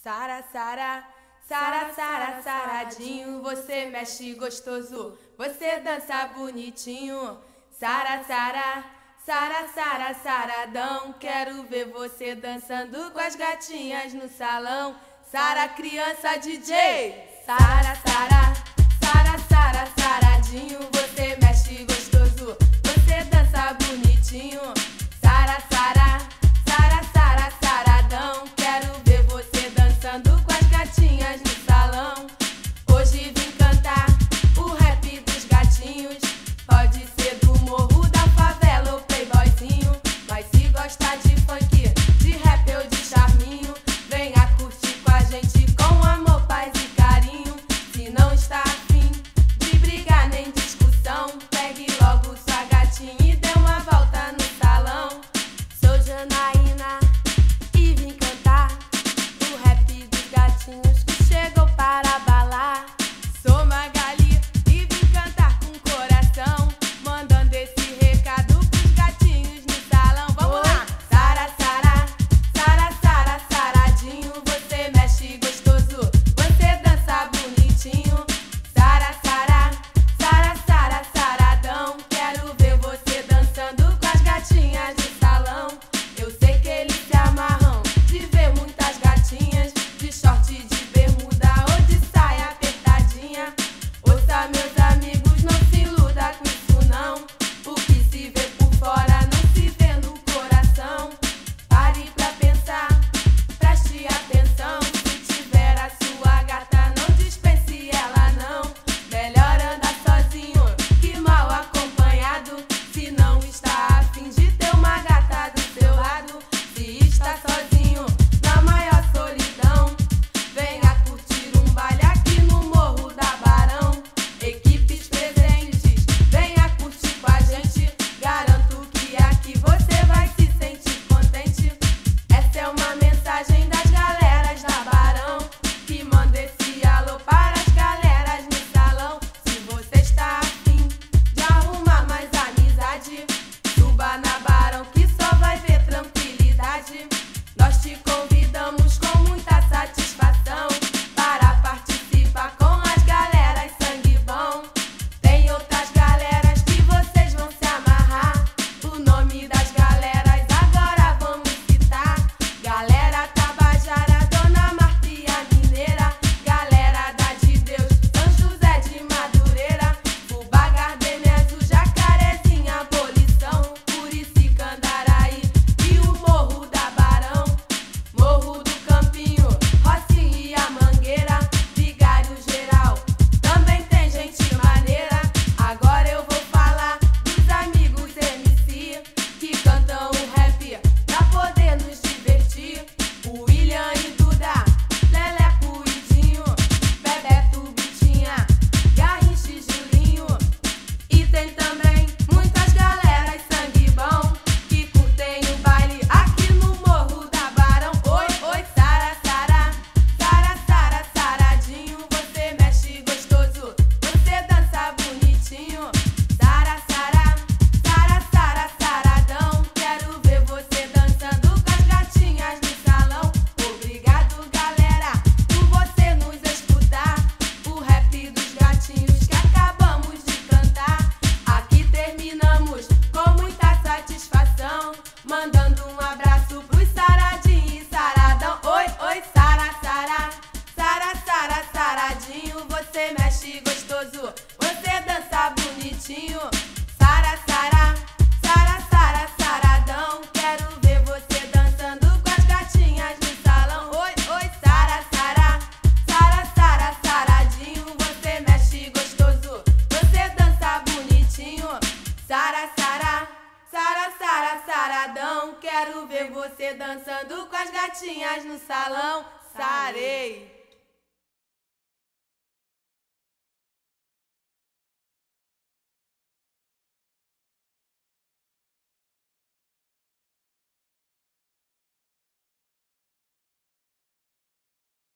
Sara, Sara, Sara, Sara, saradinho, você mexe gostoso, você dança bonitinho. Sara, Sara, Sara, Sara, saradão, quero ver você dançando com as gatinhas no salão. Sara, criança DJ. Sara, Sara, Sara, Sara, saradinho, você mexe gostoso, você dança bonitinho. Sara, Sara, Sara, Sara, saradão, quero ver você dançando com as gatinhas no salão. Hoje vim cantar o rap dos gatinhos, pode ser do morro, da favela ou playboyzinho, mas se gostar de funk, de rap ou de charminho, venha curtir com a gente com amor, paz e carinho. Se não está afim de brigar nem discussão, pegue logo sua gatinha e dê uma volta no salão. Sou Janaína e vim cantar o rap dos gatinhos que chegou para abalar. Sou Magali e vim cantar com coração, mandando esse recado pros gatinhos no salão. Vamos lá! Sara, Sara, Sara, Sara, saradinho, você mexe gostoso, você dança bonitinho. Sara, Sara, Sara, Sara, saradão, quero ver você dançando com as gatinhas no salão. Eu sei que eles se amarram de ver muitas gatinhas de short, de bermuda ou de saia apertadinha. Ouça, meus amigos, não se iluda com isso não, o que se vê por fora não se vê no coração. Pare pra pensar, preste atenção, se tiver a sua gata não dispense ela não. Melhor andar sozinho que mal acompanhado, se não está afim de ter uma gata do seu lado. Se está sozinho na maior solidão, venha curtir um baile aqui no Morro da Barão. Equipes presentes, venha curtir com a gente, garanto que aqui você vai se sentir contente. Essa é uma mensagem das galeras da Barão, que manda esse alô para as galeras no salão. Se você está afim de arrumar mais amizade, suba na Barão que só vai ver tranquilidade. Nós te convidamos com muita satisfação para participar com as galeras sangue bom. Tem outras galeras que vocês vão se amarrar, o nome das galeras agora vamos citar: Galera Tabajara, Dona Marta e a Mineira, Galera da de Deus, São José de Madureira, Fubá, Gardemeso, Jacarezinha, Abolição, Murici, Candaraí e o Morro da Barão, Morro do Campinho, Rocinha e a Mangueira, Vigário Geral, também tem gente maneira. Agora eu vou falar dos amigos MC que cantam o rap pra poder nos divertir: o William e Duda, Leleco e Dinho, Bebeto, Bitinha, Garrincha e Julinho. E tem também muitas galeras sangue bom que curtem o baile aqui no Morro da Barão. Oi, oi, Sara, Sara, Sara, Sara, saradinho, você mexe gostoso, você dança bonitinho. Sara, Sara, Sara, Sara, saradão, quero ver você dançando com as gatinhas no salão. Obrigado, galera, por você nos escutar, o rap dos gatinhos que acabamos de cantar. Aqui terminamos com muita satisfação, mandando um abraço pros saradinho e saradão. Oi, oi, Sara, Sara, Sara, Sara, saradinho, você mexe gostoso, você dança bonitinho. Sara, Sara, Sara, Sara, saradão, quero ver você dançando com as gatinhas no salão. Oi, oi, Sara, Sara, Sara, Sara, saradinho, você mexe gostoso, você dança bonitinho. Sara, Sara, Sara, Sara, saradão, quero ver você dançando com as gatinhas no salão. Sarei!